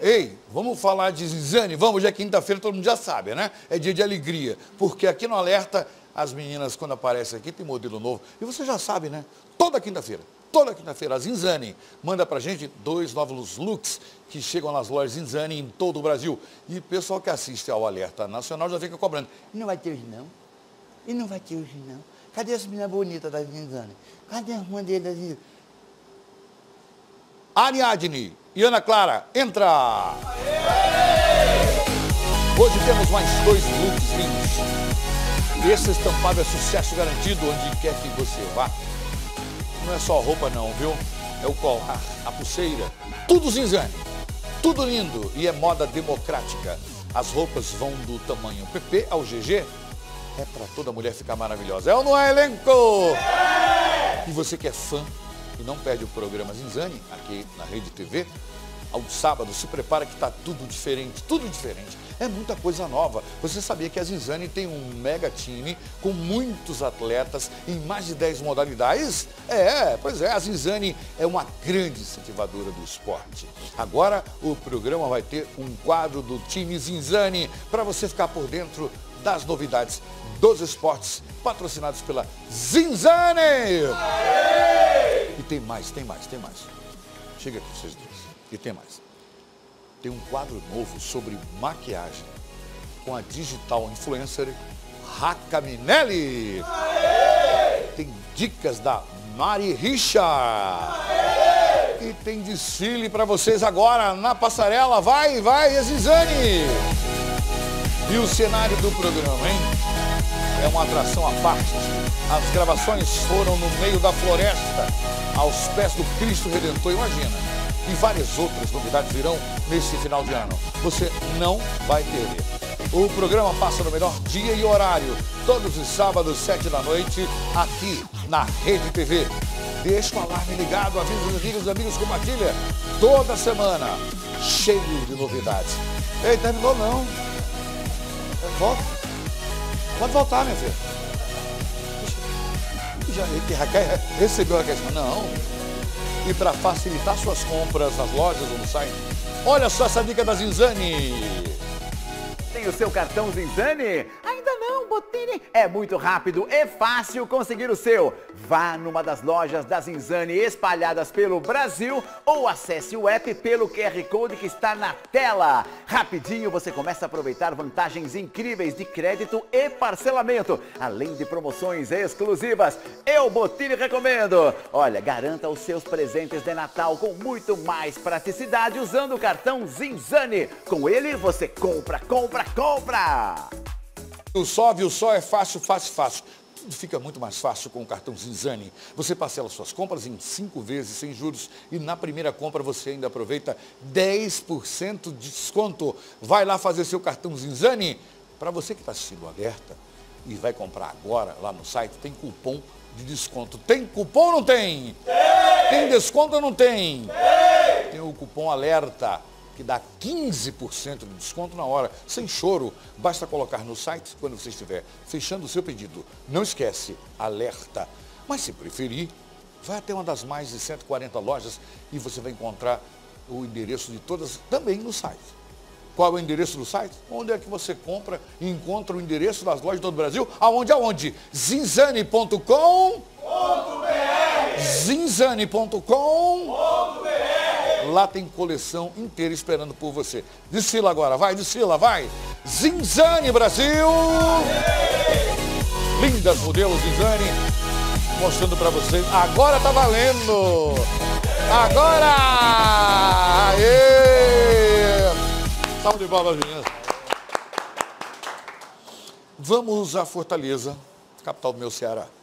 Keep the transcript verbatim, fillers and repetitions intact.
Ei, vamos falar de Zinzane? Vamos, hoje é quinta-feira, todo mundo já sabe, né? É dia de alegria, porque aqui no Alerta, as meninas, quando aparecem aqui, tem modelo novo. E você já sabe, né? Toda quinta-feira, toda quinta-feira, a Zinzane manda pra gente dois novos looks que chegam nas lojas Zinzane em todo o Brasil. E o pessoal que assiste ao Alerta Nacional já fica cobrando. E não vai ter hoje, não? E não vai ter hoje, não? Cadê as meninas bonitas da Zinzane? Cadê as modelos da Zinzane? Ariadne e Ana Clara, entra! Hoje temos mais dois looks lindos. Esse estampado é sucesso garantido onde quer que você vá. Não é só roupa não, viu? É o colar, a pulseira, tudo Zinzane. Tudo lindo e é moda democrática. As roupas vão do tamanho P P ao G G. É para toda mulher ficar maravilhosa. É ou não é, elenco? E você que é fã e não perde o programa Zinzane, aqui na Rede T V, ao sábado, se prepara que está tudo diferente, tudo diferente. É muita coisa nova. Você sabia que a Zinzane tem um mega time com muitos atletas em mais de dez modalidades? É, pois é, a Zinzane é uma grande incentivadora do esporte. Agora o programa vai ter um quadro do time Zinzane para você ficar por dentro das novidades dos esportes patrocinados pela Zinzane. Aê! E tem mais, tem mais, tem mais. Chega aqui vocês dois. E tem mais. Tem um quadro novo sobre maquiagem com a digital influencer Raca Minelli. Aê! Tem dicas da Mari Richa. Aê! E tem desfile para vocês agora na passarela. Vai, vai, Zinzane! E o cenário do programa, hein? É uma atração à parte. As gravações foram no meio da floresta, aos pés do Cristo Redentor, imagina. E várias outras novidades virão nesse final de ano. Você não vai perder. O programa passa no melhor dia e horário, todos os sábados, sete da noite, aqui na Rede T V. Deixa o alarme ligado, avisa os amigos, amigos, compartilha. Toda semana, cheio de novidades. Ei, terminou não. Volta. Pode voltar, minha filha. Já recebeu a questão? Não. E para facilitar suas compras nas lojas ou no site, olha só essa dica da Zinzane. Tem o seu cartão Zinzane? Ainda não, Botini. É muito rápido e fácil conseguir o seu. Vá numa das lojas da Zinzane espalhadas pelo Brasil ou acesse o app pelo Q R Code que está na tela. Rapidinho você começa a aproveitar vantagens incríveis de crédito e parcelamento, além de promoções exclusivas. Eu, Botini, recomendo. Olha, garanta os seus presentes de Natal com muito mais praticidade usando o cartão Zinzane. Com ele você compra, compra, compra! O só, viu só, é fácil, fácil, fácil. Tudo fica muito mais fácil com o cartão Zinzane. Você parcela suas compras em cinco vezes sem juros e na primeira compra você ainda aproveita dez por cento de desconto. Vai lá fazer seu cartão Zinzane. Para você que está assistindo o Alerta e vai comprar agora lá no site, tem cupom de desconto. Tem cupom ou não tem? Tem! Tem desconto ou não tem? Tem! Tem o cupom Alerta, que dá quinze por cento de desconto na hora, sem choro. Basta colocar no site quando você estiver fechando o seu pedido. Não esquece, Alerta. Mas se preferir, vai até uma das mais de cento e quarenta lojas e você vai encontrar o endereço de todas também no site. Qual é o endereço do site? Onde é que você compra e encontra o endereço das lojas de todo o Brasil? Aonde, aonde? zinzane ponto com ponto br zinzane ponto com ponto br. Lá tem coleção inteira esperando por você. Desfila agora, vai, desfila, vai. Zinzane Brasil! Aê! Lindas modelos Zinzane, mostrando para vocês. Agora tá valendo! Agora! Aê! Salve de palmas, meninas. Vamos a Fortaleza, capital do meu Ceará.